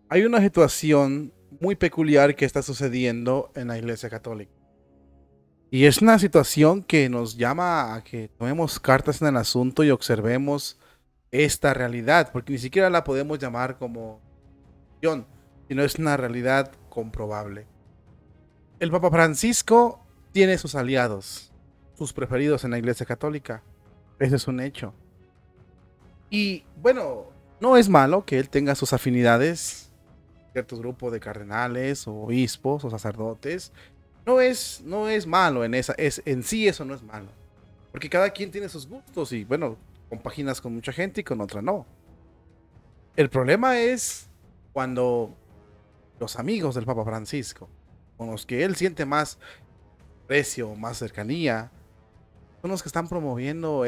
Hay una situación muy peculiar que está sucediendo en la Iglesia Católica. Y es una situación que nos llama a que tomemos cartas en el asunto y observemos esta realidad, porque ni siquiera la podemos llamar como John, sino es una realidad comprobable. El Papa Francisco tiene sus aliados, sus preferidos en la Iglesia Católica. Ese es un hecho. Y bueno, no es malo que él tenga sus afinidades, ciertos grupos de cardenales o obispos o sacerdotes. No es malo en sí eso no es malo. Porque cada quien tiene sus gustos y bueno, compaginas con mucha gente y con otra no. El problema es cuando los amigos del Papa Francisco, con los que él siente más precio, más cercanía, son los que están promoviendo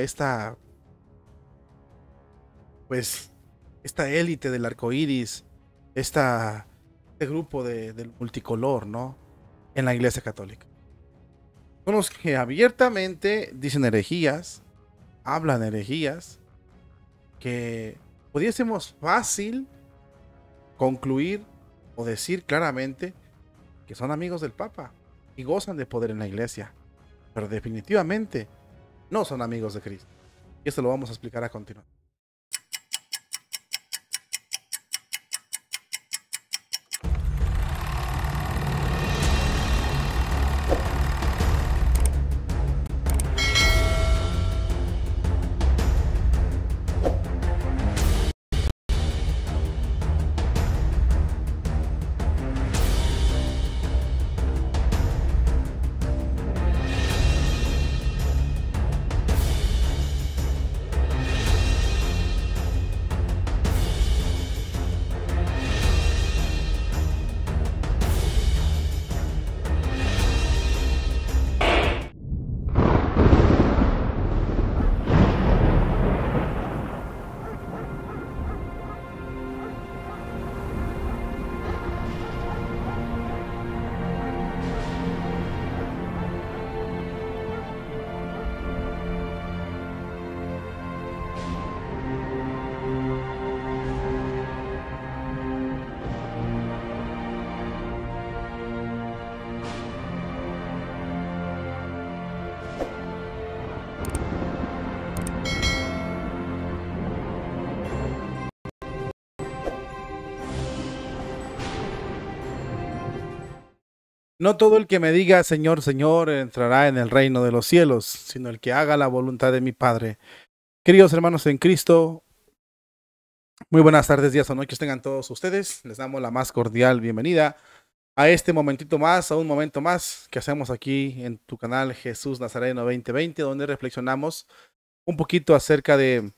pues, esta élite del arco iris, este grupo del multicolor, ¿no? En la Iglesia Católica. Son los que abiertamente dicen herejías, hablan herejías, que pudiésemos fácil concluir o decir claramente que son amigos del Papa y gozan de poder en la Iglesia, pero definitivamente no son amigos de Cristo. Y esto lo vamos a explicar a continuación. No todo el que me diga Señor, Señor entrará en el reino de los cielos, sino el que haga la voluntad de mi Padre. Queridos hermanos en Cristo, muy buenas tardes, días o noches tengan todos ustedes. Les damos la más cordial bienvenida a este momentito más, a un momento más que hacemos aquí en tu canal Jesús Nazareno 2020, donde reflexionamos un poquito acerca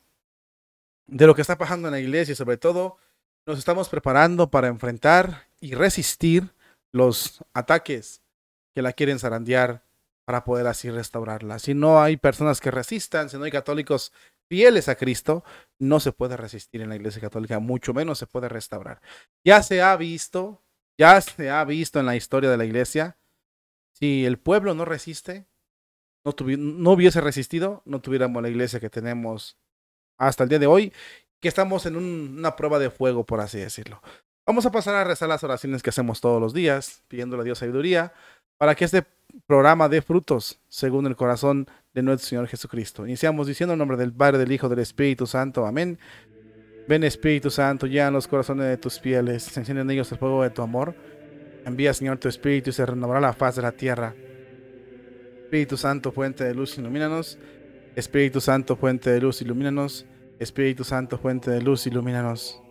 de lo que está pasando en la iglesia y sobre todo nos estamos preparando para enfrentar y resistir los ataques que la quieren zarandear para poder así restaurarla. Si no hay personas que resistan, si no hay católicos fieles a Cristo, no se puede resistir en la Iglesia Católica, mucho menos se puede restaurar. Ya se ha visto, ya se ha visto en la historia de la Iglesia, si el pueblo no resiste, no hubiese resistido, no tuviéramos la Iglesia que tenemos hasta el día de hoy, que estamos en una prueba de fuego, por así decirlo. Vamos a pasar a rezar las oraciones que hacemos todos los días, pidiéndole a Dios sabiduría, para que este programa dé frutos según el corazón de nuestro Señor Jesucristo. Iniciamos diciendo en nombre del Padre, del Hijo, del Espíritu Santo. Amén. Ven Espíritu Santo, llena los corazones de tus fieles, se enciende en ellos el fuego de tu amor. Envía, Señor, tu Espíritu y se renovará la faz de la tierra. Espíritu Santo, fuente de luz, ilumínanos. Espíritu Santo, fuente de luz, ilumínanos. Espíritu Santo, fuente de luz, ilumínanos.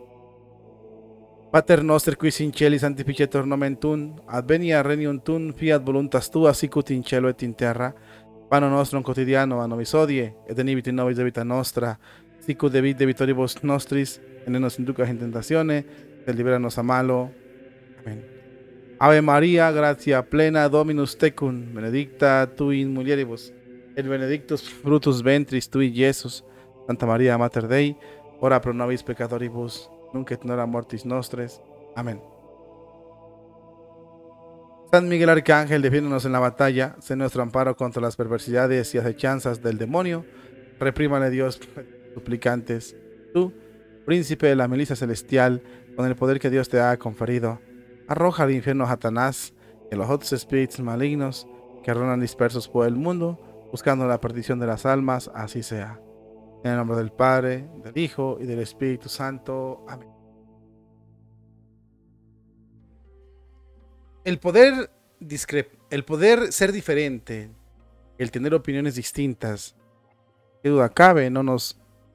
Pater noster qui in cieli sanctificetur nomen tuum, advenia regnum tuum, fiat voluntas tua sicut in cielo et in terra. Panem nostrum quotidianum a nobis hodie, et debite nobis debita nostra, sicut debitoribus nostris, et ne nos inducas in tentatione, sed libera-nos a malo. Amén. Ave María, gratia plena, Dominus tecum, benedicta tu in mulieribus, et benedictus fructus ventris tui, Iesus. Santa María, Mater Dei, ora pro nobis peccatoribus, nunc et in hora mortis nostres. Amén. San Miguel Arcángel, defiéndonos en la batalla, sé nuestro amparo contra las perversidades y acechanzas del demonio. Reprímale Dios, suplicantes. Tú, príncipe de la milicia celestial, con el poder que Dios te ha conferido, arroja al infierno a Satanás y a los otros espíritus malignos que rondan dispersos por el mundo, buscando la perdición de las almas, así sea. En el nombre del Padre, del Hijo y del Espíritu Santo. Amén. El poder ser diferente, el tener opiniones distintas, qué duda cabe, no nos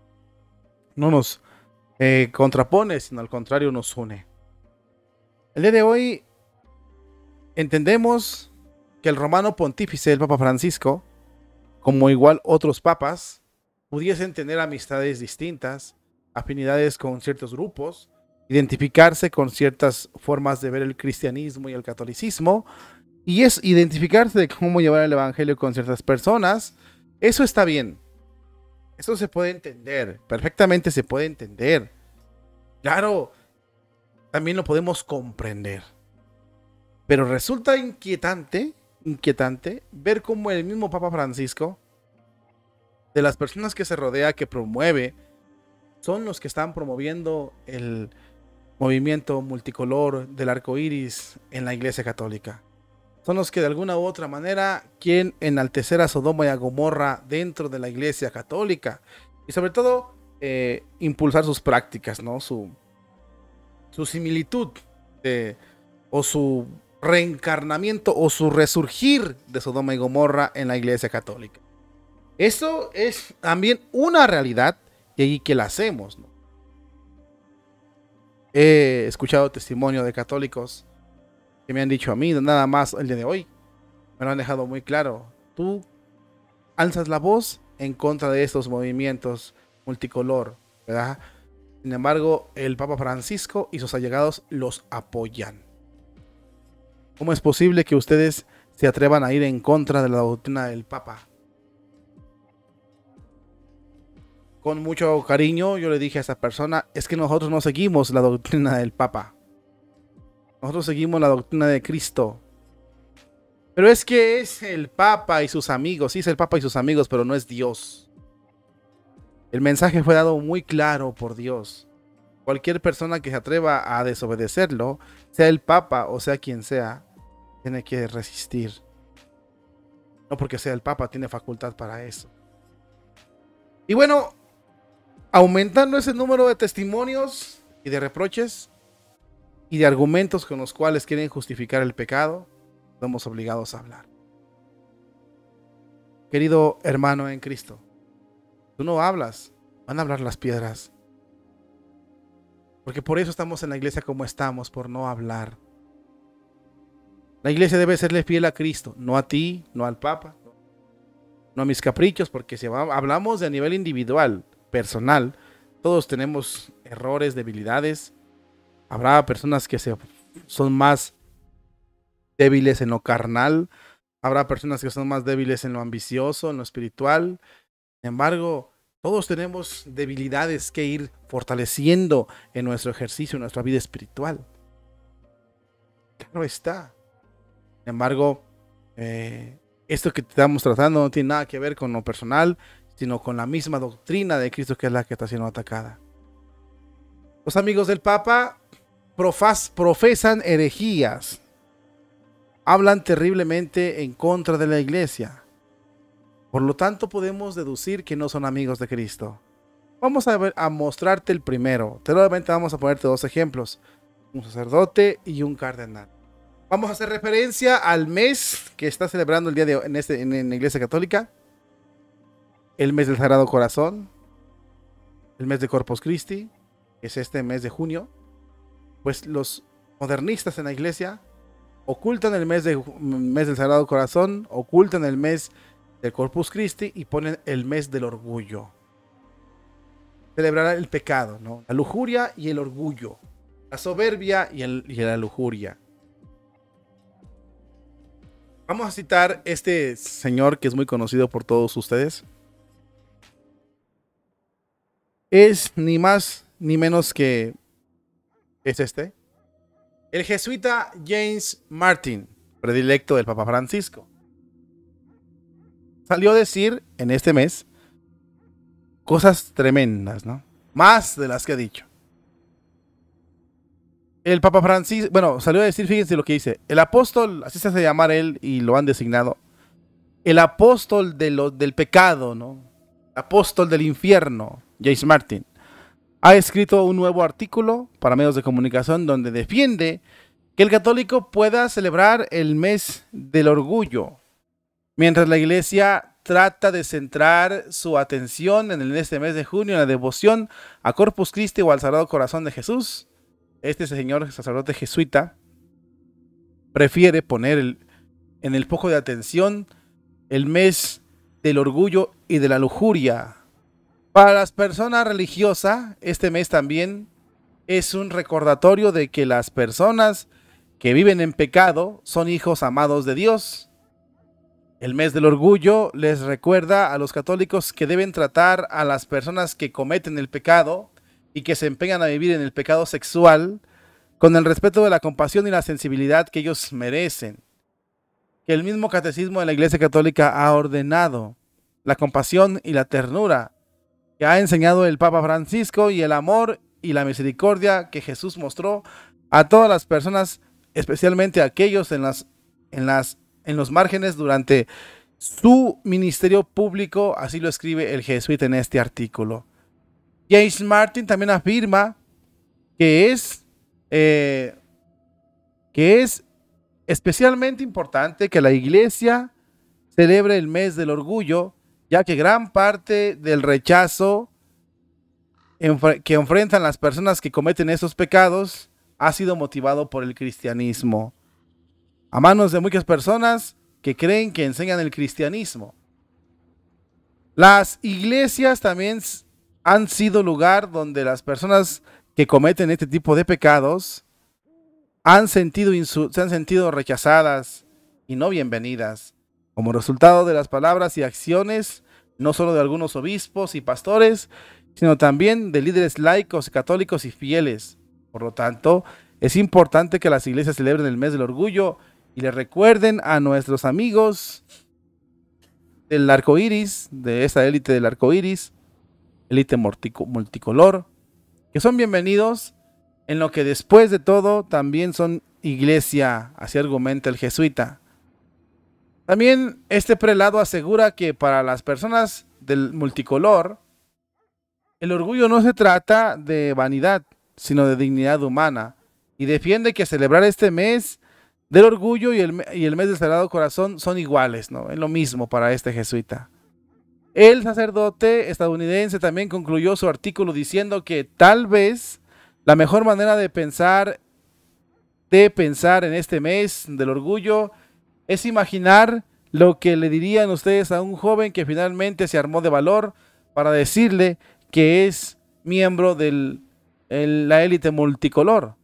contrapone, sino al contrario nos une. El día de hoy entendemos que el romano pontífice, el Papa Francisco, como igual otros papas, pudiesen tener amistades distintas, afinidades con ciertos grupos, identificarse con ciertas formas de ver el cristianismo y el catolicismo, y es identificarse de cómo llevar el evangelio con ciertas personas. Eso está bien. Eso se puede entender, perfectamente se puede entender. Claro, también lo podemos comprender. Pero resulta inquietante ver cómo el mismo Papa Francisco, de las personas que se rodea, que promueve, son los que están promoviendo el movimiento multicolor del arco iris en la Iglesia Católica. Son los que de alguna u otra manera quieren enaltecer a Sodoma y a Gomorra dentro de la Iglesia Católica. Y sobre todo, impulsar sus prácticas, ¿no? Su similitud o su reencarnamiento o su resurgir de Sodoma y Gomorra en la Iglesia Católica. Eso es también una realidad y ahí que la hacemos, ¿no? He escuchado testimonio de católicos que me han dicho a mí, nada más el día de hoy, me lo han dejado muy claro. Tú alzas la voz en contra de estos movimientos multicolor, ¿verdad? Sin embargo, el Papa Francisco y sus allegados los apoyan. ¿Cómo es posible que ustedes se atrevan a ir en contra de la doctrina del Papa? Con mucho cariño yo le dije a esa persona, es que nosotros no seguimos la doctrina del Papa. Nosotros seguimos la doctrina de Cristo. Pero es que es el Papa y sus amigos. Sí, es el Papa y sus amigos, pero no es Dios. El mensaje fue dado muy claro por Dios. Cualquier persona que se atreva a desobedecerlo, sea el Papa o sea quien sea, tiene que resistir. No porque sea el Papa, tiene facultad para eso. Y bueno, aumentando ese número de testimonios y de reproches y de argumentos con los cuales quieren justificar el pecado, somos obligados a hablar. Querido hermano en Cristo, tú no hablas, van a hablar las piedras. Porque por eso estamos en la iglesia como estamos, por no hablar. La iglesia debe serle fiel a Cristo, no a ti, no al Papa, no a mis caprichos, porque si hablamos de a nivel individual, personal, todos tenemos errores, debilidades. Habrá personas que son más débiles en lo carnal, habrá personas que son más débiles en lo ambicioso, en lo espiritual. Sin embargo, todos tenemos debilidades que ir fortaleciendo en nuestro ejercicio, en nuestra vida espiritual. Claro está. Sin embargo, esto que estamos tratando no tiene nada que ver con lo personal, sino con la misma doctrina de Cristo, que es la que está siendo atacada. Los amigos del Papa profesan herejías, hablan terriblemente en contra de la iglesia. Por lo tanto, podemos deducir que no son amigos de Cristo. Vamos a mostrarte el primero. Solamente vamos a ponerte dos ejemplos: un sacerdote y un cardenal. Vamos a hacer referencia al mes que está celebrando el día de hoy en la Iglesia Católica. El mes del Sagrado Corazón, el mes de Corpus Christi, que es este mes de junio. Pues los modernistas en la iglesia ocultan el mes del Sagrado Corazón, ocultan el mes del Corpus Christi y ponen el mes del orgullo. Celebrar el pecado, ¿no? La lujuria y el orgullo, la soberbia y la lujuria. Vamos a citar este señor que es muy conocido por todos ustedes. Es ni más ni menos que el jesuita James Martin, predilecto del Papa Francisco. Salió a decir en este mes cosas tremendas, ¿no? más de las que ha dicho. El Papa Francisco, bueno, salió a decir, fíjense lo que dice, el apóstol, así se hace llamar él y lo han designado, el apóstol del pecado, ¿no? Apóstol del infierno, James Martin, ha escrito un nuevo artículo para medios de comunicación donde defiende que el católico pueda celebrar el mes del orgullo, mientras la iglesia trata de centrar su atención en este mes de junio en la devoción a Corpus Christi o al Sagrado Corazón de Jesús. Este señor sacerdote jesuita prefiere poner en el foco de atención el mes del orgullo y de la lujuria. Para las personas religiosas, este mes también es un recordatorio de que las personas que viven en pecado son hijos amados de Dios. El mes del orgullo les recuerda a los católicos que deben tratar a las personas que cometen el pecado y que se empeñan a vivir en el pecado sexual con el respeto de la compasión y la sensibilidad que ellos merecen. Que el mismo catecismo de la Iglesia Católica ha ordenado la compasión y la ternura que ha enseñado el Papa Francisco y el amor y la misericordia que Jesús mostró a todas las personas, especialmente a aquellos en los márgenes durante su ministerio público, así lo escribe el jesuita en este artículo. James Martin también afirma que es especialmente importante que la iglesia celebre el mes del orgullo, ya que gran parte del rechazo que enfrentan las personas que cometen esos pecados ha sido motivado por el cristianismo, a manos de muchas personas que creen que enseñan el cristianismo. Las iglesias también han sido lugar donde las personas que cometen este tipo de pecados se han sentido rechazadas y no bienvenidas, como resultado de las palabras y acciones no solo de algunos obispos y pastores, sino también de líderes laicos, católicos y fieles. Por lo tanto, es importante que las iglesias celebren el mes del orgullo y le recuerden a nuestros amigos del arco iris, de esa élite del arco iris, élite multicolor, que son bienvenidos en lo que después de todo también son iglesia, así argumenta el jesuita. También este prelado asegura que para las personas del multicolor, el orgullo no se trata de vanidad, sino de dignidad humana, y defiende que celebrar este mes del orgullo y el mes del Sagrado Corazón son iguales, ¿no? Es lo mismo para este jesuita. El sacerdote estadounidense también concluyó su artículo diciendo que tal vez la mejor manera de pensar en este mes del orgullo es imaginar lo que le dirían ustedes a un joven que finalmente se armó de valor para decirle que es miembro de la élite multicolor.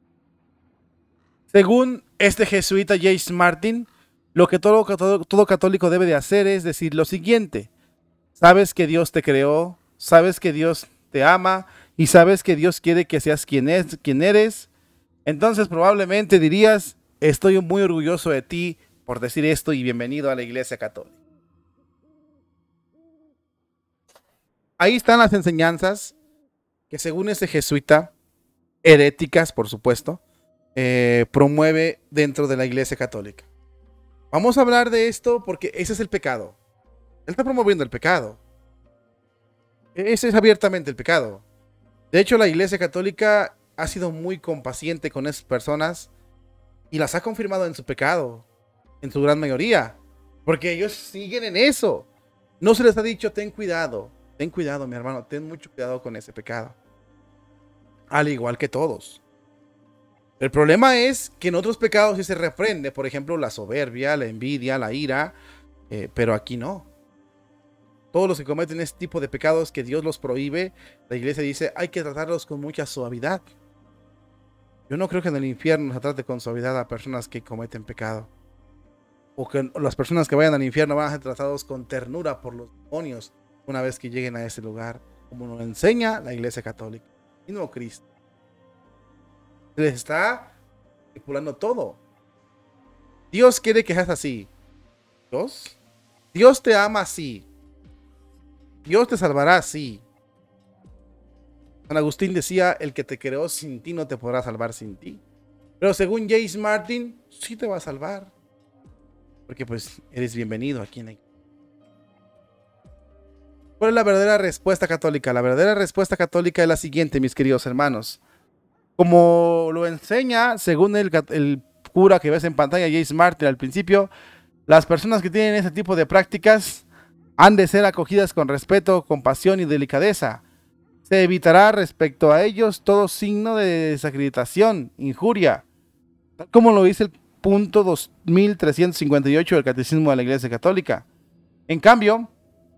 Según este jesuita James Martin, lo que todo católico debe de hacer es decir lo siguiente: sabes que Dios te creó, sabes que Dios te ama y sabes que Dios quiere que seas quien eres. Entonces probablemente dirías: estoy muy orgulloso de ti por decir esto y bienvenido a la Iglesia Católica. Ahí están las enseñanzas que, según este jesuita, heréticas por supuesto, promueve dentro de la Iglesia Católica. Vamos a hablar de esto porque ese es el pecado. Él está promoviendo el pecado. Ese es abiertamente el pecado. De hecho, la Iglesia Católica ha sido muy compaciente con esas personas y las ha confirmado en su pecado, en su gran mayoría, porque ellos siguen en eso. No se les ha dicho: ten cuidado, mi hermano, ten mucho cuidado con ese pecado. Al igual que todos. El problema es que en otros pecados sí se reprende, por ejemplo, la soberbia, la envidia, la ira, pero aquí no. Todos los que cometen este tipo de pecados que Dios los prohíbe, la iglesia dice: hay que tratarlos con mucha suavidad. Yo no creo que en el infierno se trate con suavidad a personas que cometen pecado, o que las personas que vayan al infierno van a ser tratados con ternura por los demonios una vez que lleguen a ese lugar, como nos enseña la Iglesia Católica, y no Cristo. Se les está manipulando todo. Dios quiere que seas así. Dios te ama así. Dios te salvará así. San Agustín decía, el que te creó sin ti no te podrá salvar sin ti. Pero según James Martin, sí te va a salvar. Porque pues eres bienvenido aquí en la iglesia. ¿Cuál es la verdadera respuesta católica? La verdadera respuesta católica es la siguiente, mis queridos hermanos. Como lo enseña, según el cura que ves en pantalla, James Martin al principio, las personas que tienen ese tipo de prácticas han de ser acogidas con respeto, compasión y delicadeza. Se evitará respecto a ellos todo signo de desacreditación, injuria, tal como lo dice el punto 2358 del Catecismo de la Iglesia Católica. En cambio,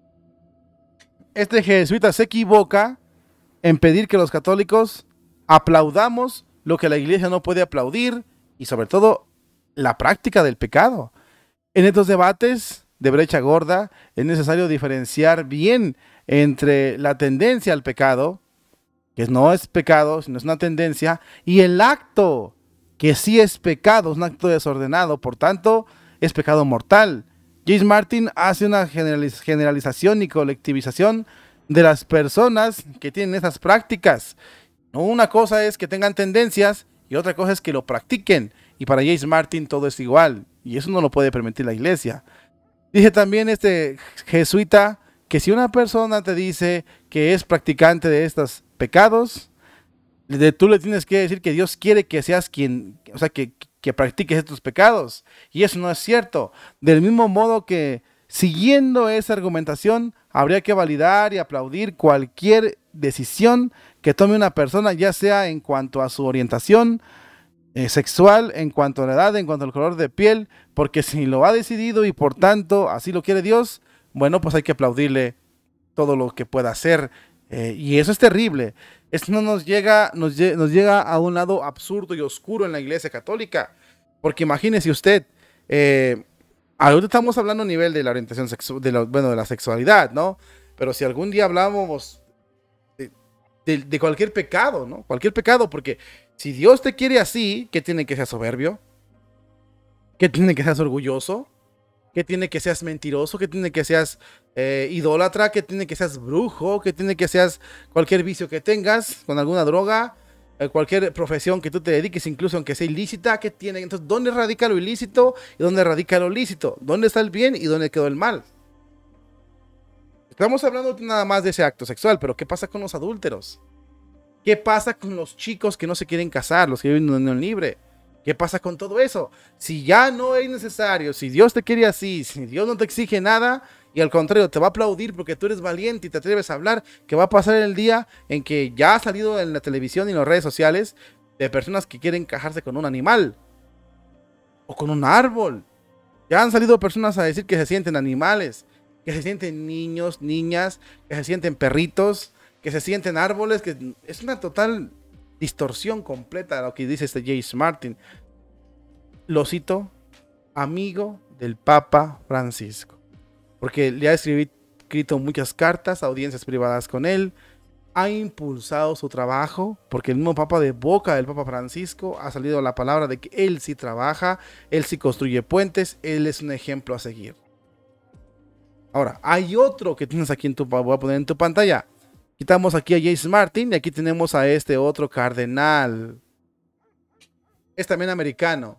este jesuita se equivoca en pedir que los católicos aplaudamos lo que la Iglesia no puede aplaudir y sobre todo la práctica del pecado. En estos debates de brecha gorda es necesario diferenciar bien entre la tendencia al pecado, que no es pecado, sino es una tendencia, y el acto, que sí es pecado, es un acto desordenado, por tanto, es pecado mortal. James Martin hace una generalización y colectivización de las personas que tienen esas prácticas. No, una cosa es que tengan tendencias y otra cosa es que lo practiquen. Y para James Martin todo es igual, y eso no lo puede permitir la iglesia. Dice también este jesuita que si una persona te dice que es practicante de estos pecados, tú le tienes que decir que Dios quiere que seas quien, o sea, que practiques estos pecados. Y eso no es cierto. Del mismo modo que siguiendo esa argumentación, habría que validar y aplaudir cualquier decisión que tome una persona, ya sea en cuanto a su orientación sexual, en cuanto a la edad, en cuanto al color de piel, porque si lo ha decidido y por tanto así lo quiere Dios, bueno, pues hay que aplaudirle todo lo que pueda hacer. Y eso es terrible. Esto no nos llega a un lado absurdo y oscuro en la Iglesia Católica. Porque imagínese usted, ahorita estamos hablando a nivel de la orientación sexual, de la sexualidad, ¿no? Pero si algún día hablamos de cualquier pecado, ¿no? Cualquier pecado, porque si Dios te quiere así, ¿qué tiene que ser soberbio? ¿Qué tiene que ser orgulloso? ¿Qué tiene que seas mentiroso? ¿Qué tiene que seas idólatra? ¿Qué tiene que seas brujo? ¿Qué tiene que seas cualquier vicio que tengas con alguna droga? Cualquier profesión que tú te dediques, incluso aunque sea ilícita, ¿qué tiene? Entonces, ¿dónde radica lo ilícito y dónde radica lo lícito? ¿Dónde está el bien y dónde quedó el mal? Estamos hablando nada más de ese acto sexual, pero ¿qué pasa con los adúlteros? ¿Qué pasa con los chicos que no se quieren casar, los que viven en unión libre? ¿Qué pasa con todo eso? Si ya no es necesario, si Dios te quiere así, si Dios no te exige nada y al contrario te va a aplaudir porque tú eres valiente y te atreves a hablar, ¿qué va a pasar el día en que ya ha salido en la televisión y en las redes sociales de personas que quieren casarse con un animal o con un árbol? Ya han salido personas a decir que se sienten animales, que se sienten niños, niñas, que se sienten perritos, que se sienten árboles, que es una total distorsión completa de lo que dice este James Martin. Lo cito, amigo del Papa Francisco, porque le ha escrito muchas cartas, audiencias privadas con él, ha impulsado su trabajo, porque el mismo Papa, de boca del Papa Francisco, ha salido la palabra de que él sí trabaja, él sí construye puentes, él es un ejemplo a seguir. Ahora, hay otro que tienes aquí voy a poner en tu pantalla. Quitamos aquí a James Martin y aquí tenemos a este otro cardenal. Es también americano.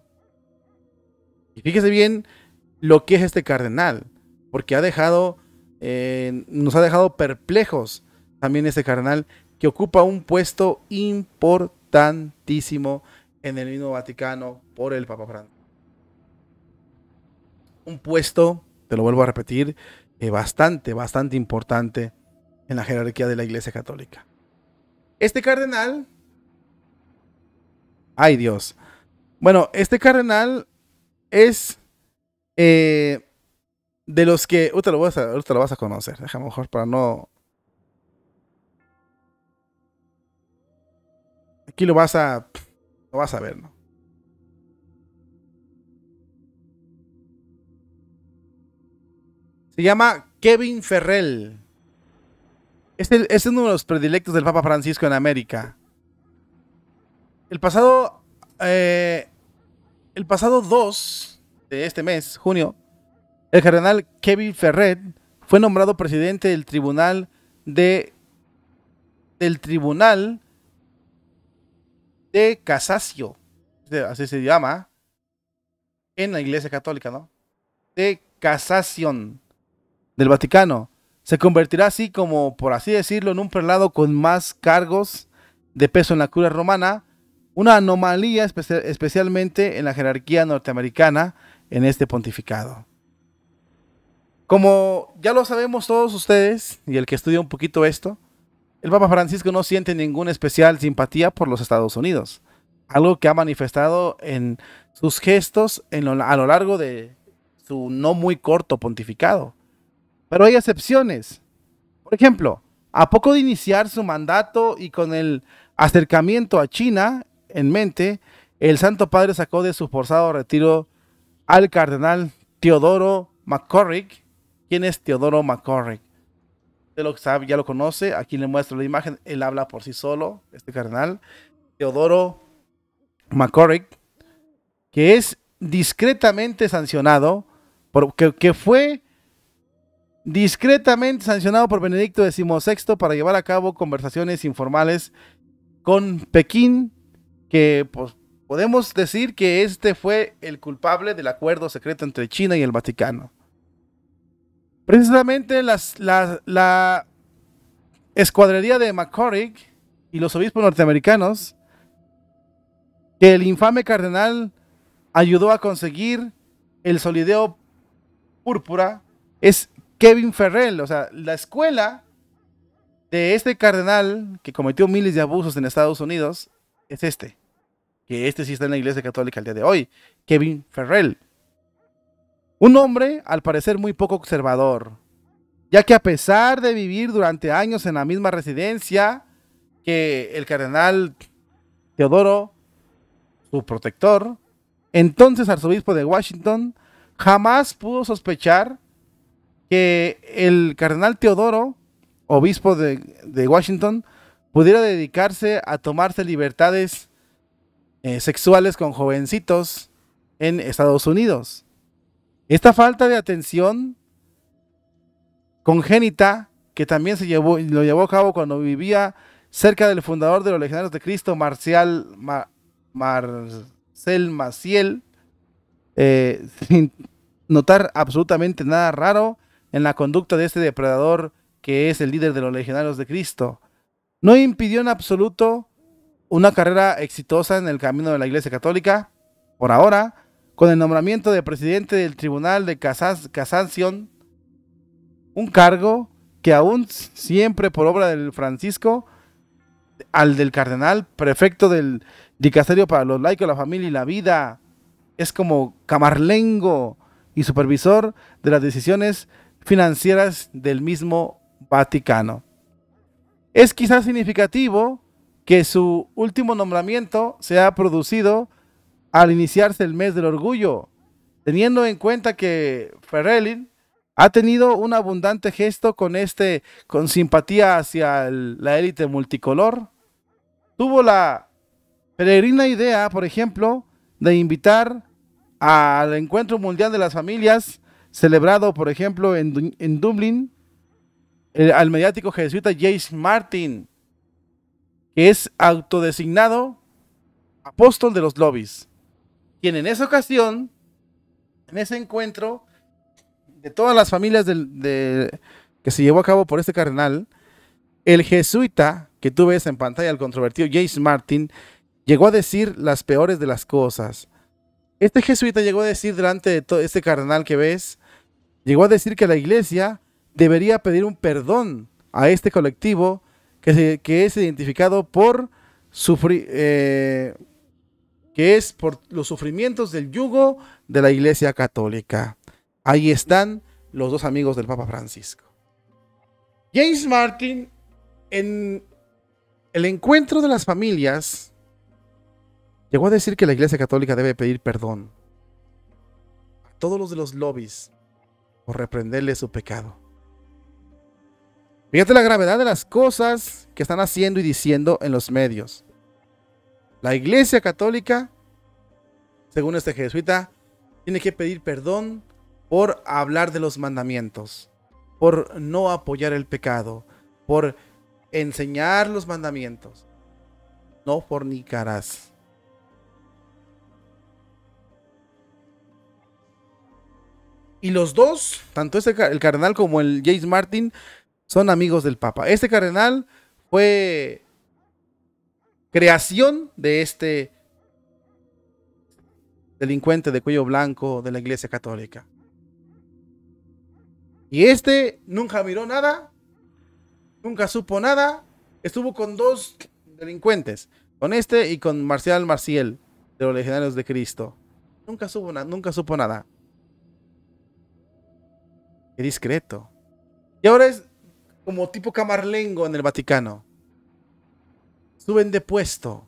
Y fíjese bien lo que es este cardenal, porque nos ha dejado perplejos también este cardenal, que ocupa un puesto importantísimo en el mismo Vaticano por el Papa Francisco. Un puesto, te lo vuelvo a repetir, bastante importante en la jerarquía de la Iglesia Católica. Este cardenal, ay Dios, bueno, este cardenal es de los que, ahorita lo vas a conocer, déjame mejor para no, aquí lo vas a ver, ¿no? Se llama Kevin Ferrell. Es uno de los predilectos del Papa Francisco en América. El pasado 2 de este mes, junio, el cardenal Kevin Ferrell fue nombrado presidente del Tribunal de del Tribunal de Casación, así se llama en la Iglesia Católica, ¿no? De Casación del Vaticano. Se convertirá así como, por así decirlo, en un prelado con más cargos de peso en la curia romana, una anomalía especialmente en la jerarquía norteamericana en este pontificado. Como ya lo sabemos todos ustedes, y el que estudia un poquito esto, el Papa Francisco no siente ninguna especial simpatía por los Estados Unidos, algo que ha manifestado en sus gestos a lo largo de su no muy corto pontificado. Pero hay excepciones. Por ejemplo, a poco de iniciar su mandato y con el acercamiento a China en mente, el Santo Padre sacó de su forzado retiro al cardenal Teodoro McCarrick. ¿Quién es Teodoro McCarrick? Usted lo sabe, ya lo conoce. Aquí le muestro la imagen. Él habla por sí solo, este cardenal Teodoro McCarrick, que es discretamente sancionado, que fue discretamente sancionado por Benedicto XVI para llevar a cabo conversaciones informales con Pekín, que pues, podemos decir que este fue el culpable del acuerdo secreto entre China y el Vaticano. Precisamente la escuadrería de McCarrick y los obispos norteamericanos, que el infame cardenal ayudó a conseguir el solideo púrpura, es Kevin Ferrell. O sea, la escuela de este cardenal que cometió miles de abusos en Estados Unidos es que sí está en la Iglesia Católica al día de hoy, Kevin Ferrell. Un hombre al parecer muy poco observador, ya que a pesar de vivir durante años en la misma residencia que el cardenal Teodoro, su protector, entonces arzobispo de Washington, jamás pudo sospechar que el cardenal Teodoro, obispo de Washington, pudiera dedicarse a tomarse libertades sexuales con jovencitos en Estados Unidos. Esta falta de atención congénita, que también lo llevó a cabo cuando vivía cerca del fundador de los Legionarios de Cristo, Marcel Maciel, sin notar absolutamente nada raro en la conducta de este depredador que es el líder de los Legionarios de Cristo, no impidió en absoluto una carrera exitosa en el camino de la Iglesia Católica, por ahora, con el nombramiento de presidente del Tribunal de Casación, un cargo que aún siempre por obra del Francisco, al del cardenal prefecto del dicasterio para los laicos, la familia y la vida, es como camarlengo y supervisor de las decisiones financieras del mismo Vaticano. Es quizás significativo que su último nombramiento se ha producido al iniciarse el mes del orgullo, teniendo en cuenta que Ferrell ha tenido un abundante gesto con simpatía hacia la élite multicolor. Tuvo la peregrina idea, por ejemplo, de invitar al Encuentro Mundial de las Familias, celebrado, por ejemplo, en Dublín, al mediático jesuita James Martin, que es autodesignado apóstol de los lobbies, quien en esa ocasión, en ese encuentro de todas las familias que se llevó a cabo por este cardenal, el jesuita que tú ves en pantalla, el controvertido James Martin, llegó a decir las peores de las cosas. Este jesuita llegó a decir delante de todo este cardenal que ves, llegó a decir que la iglesia debería pedir un perdón a este colectivo que es identificado por por los sufrimientos del yugo de la Iglesia Católica. Ahí están los dos amigos del Papa Francisco. James Martin, en el encuentro de las familias, llegó a decir que la Iglesia Católica debe pedir perdón a todos los de los lobbies por reprenderle su pecado. Fíjate la gravedad de las cosas que están haciendo y diciendo en los medios. La Iglesia Católica, según este jesuita, tiene que pedir perdón por hablar de los mandamientos, por no apoyar el pecado, por enseñar los mandamientos. No fornicarás. Y los dos, tanto el cardenal como el James Martin, son amigos del Papa. Este cardenal fue creación de este delincuente de cuello blanco de la Iglesia Católica. Y este nunca miró nada, nunca supo nada. Estuvo con dos delincuentes, con este y con Marcial Maciel, de los Legionarios de Cristo. Nunca supo nada. Qué discreto. Y ahora es como tipo camarlengo en el Vaticano. Suben de puesto.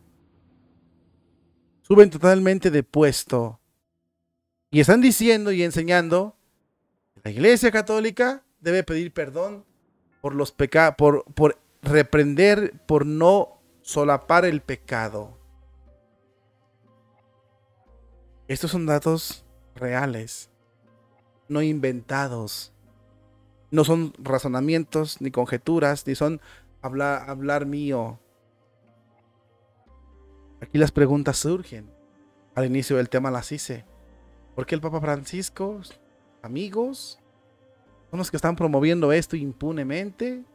Suben totalmente de puesto. Y están diciendo y enseñando que la Iglesia Católica debe pedir perdón por los pecados, por reprender, por no solapar el pecado. Estos son datos reales, no inventados. No son razonamientos, ni conjeturas, ni son hablar mío. Aquí las preguntas surgen. Al inicio del tema las hice. ¿Por qué el Papa Francisco, amigos, son los que están promoviendo esto impunemente?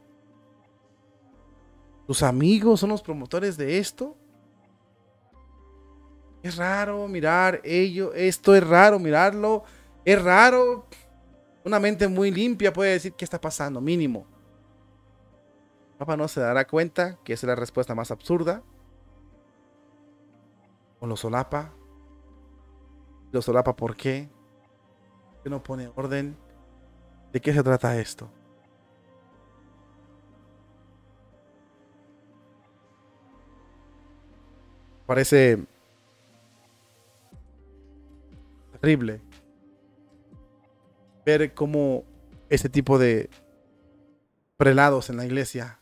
¿Tus amigos son los promotores de esto? Es raro mirar esto es raro mirarlo. Es raro. Una mente muy limpia puede decir qué está pasando, mínimo. El Papa no se dará cuenta que esa es la respuesta más absurda. O lo solapa. ¿Lo solapa por qué? ¿Qué no pone orden? ¿De qué se trata esto? Parece terrible ver cómo este tipo de prelados en la iglesia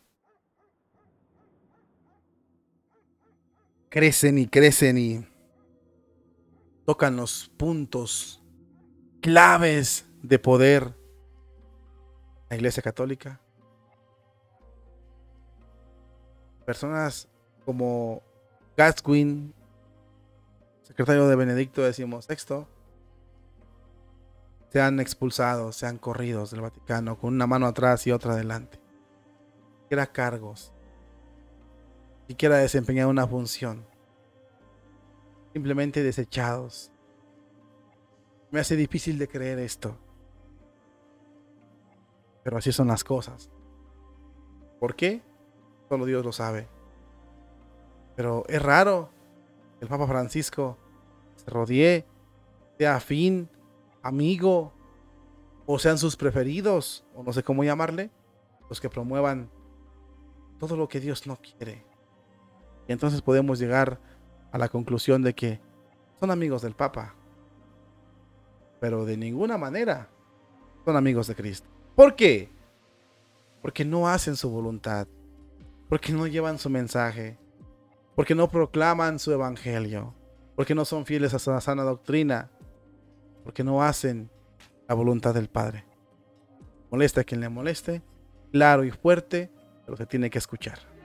crecen y crecen y tocan los puntos claves de poder. La Iglesia Católica. Personas como Gascoigne, secretario de Benedicto XVI, sean expulsados, sean corridos del Vaticano con una mano atrás y otra adelante. Ni siquiera cargos, ni siquiera desempeñar una función. Simplemente desechados. Me hace difícil de creer esto. Pero así son las cosas. ¿Por qué? Solo Dios lo sabe. Pero es raro que el Papa Francisco se rodee, sea afín, amigo, o sean sus preferidos, o no sé cómo llamarle, los que promuevan todo lo que Dios no quiere. Y entonces podemos llegar a la conclusión de que son amigos del Papa, pero de ninguna manera son amigos de Cristo. ¿Por qué? Porque no hacen su voluntad, porque no llevan su mensaje, porque no proclaman su evangelio, porque no son fieles a su sana doctrina, porque no hacen la voluntad del Padre. Molesta a quien le moleste, claro y fuerte, pero se tiene que escuchar.